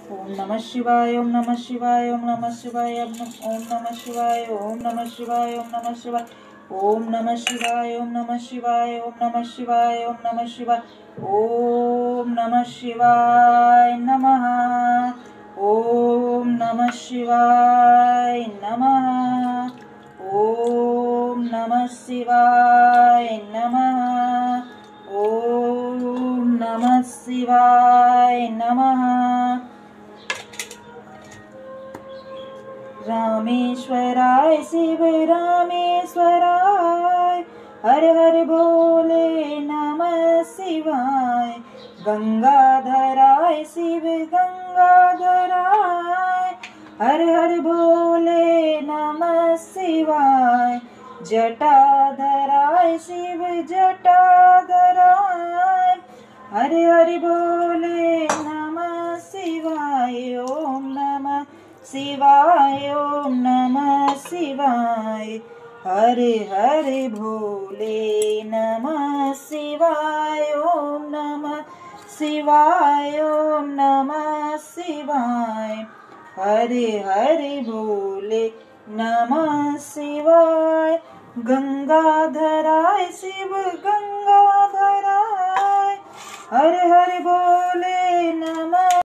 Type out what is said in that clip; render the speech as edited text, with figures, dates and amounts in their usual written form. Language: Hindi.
ओम नमः शिवाय ओम नमः शिवाय ओम नमः शिवाय ओम नमः शिवाय ओम नमः शिवाय ओम नमः शिवाय ओम नमः शिवाय ओम नमः शिवाय ओम नमः शिवाय ओम नमः शिवाय ओम नमः शिवाय नमः ओम नमः शिवाय नमः ओम नमः शिवाय नमः ओम नमः शिवाय नमः। रामेश्वराय शिव रामेश्वराय हर हर भोले नमः शिवाय। गंगाधराय शिव गंगाधराय हर हर भोले नमः शिवाय। जटाधराय शिव जटाधराय हर हर भोले नमः शिवाय। ओम नमः शिवाय ओम नमः शिवाय हरे हरे भोले नमः शिवाय ओम नमः शिवाय ओम नमः शिवाय हरे हरे भोले नमः शिवाय। गंगाधराय शिव गंगाधराय हरे हरे भोले नमः